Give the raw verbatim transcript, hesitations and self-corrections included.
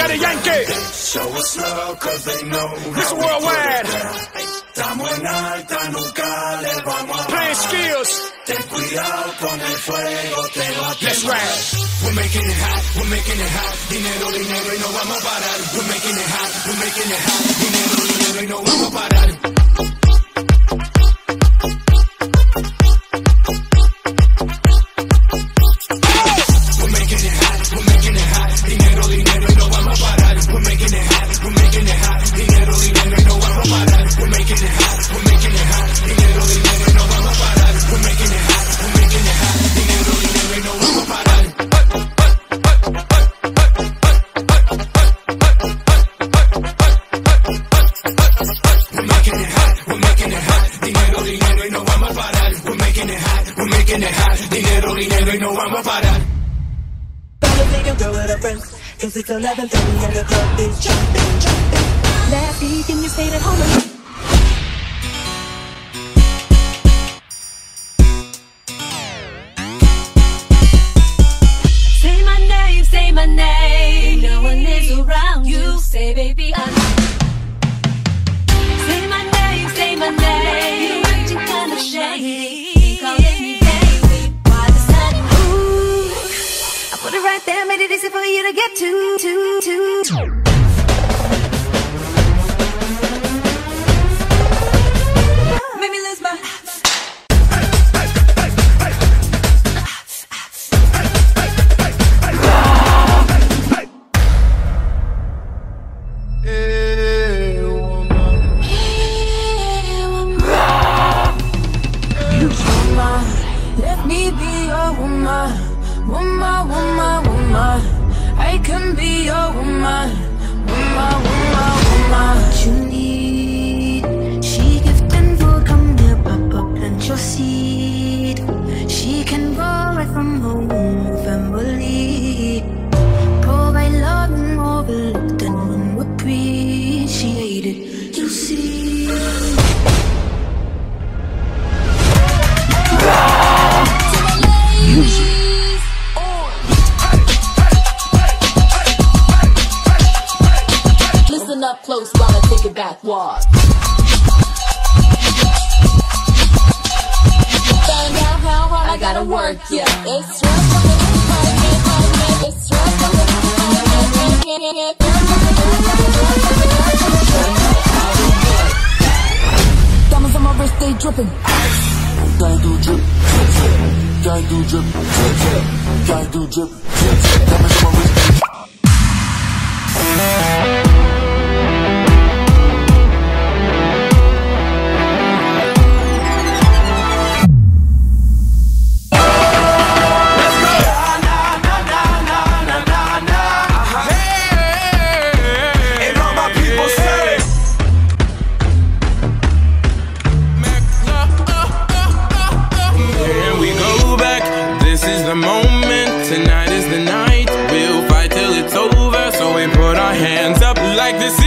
Daddy Yankee. Show us love cause they know. Listen worldwide. Estamos en alta, nunca le vamos a Playing skills. Ten cuidado con el fuego, te va a Let's quemar. ride. We're making it hot, we're making it hot. Dinero, dinero y no vamos a parar. We're making it hot, we're making it hot. Dinero, dinero y no vamos a parar. We're making it hot, we're making it hot. Dinero, dinero y no vamos a parar. We're making it hot, we're making it hot. Dinero, dinero y no vamos a parar. We're making it hot, we're making it hot. Dinero, dinero y no vamos a parar. We're making it hot, we're making it hot. Dinero, dinero y no vamos a parar. We're making it hot, we're making it hot. Dinero, dinero y no vamos a parar. We're making it hot, we're making it hot. Dinero, dinero y no vamos a parar. Take girl with her friends, cause it's eleven thirty and the club is jumping, jumping. Last weekend you stayed at home alone. Say my name, say my name. No one is around you. Say baby I love you. Say my name, say my name. You're acting kind of shady, calling me baby. Why the sun? Ooh, I put it right there, made it easy for you to get to, to, to. Made me lose my. Let me be your woman, woman, woman, woman. I can be your woman, woman, woman, woman. What you need, she gift and will come here, pop up, plant your seed. She can grow right from her womb, family. Provide love and overlooked and unappreciated. You see. Listen up close while I take it back, walk. Find out how hard I gotta work, yeah. It's rough for me, it's rough for me, Diamonds on my wrist, they dripping. Gotta do drip, drip, drip. Gotta do drip, drip, drip. Gotta do drip, drip, drip. Diamonds on my wrist. Tonight is the night, we'll fight till it's over. So we put our hands up like this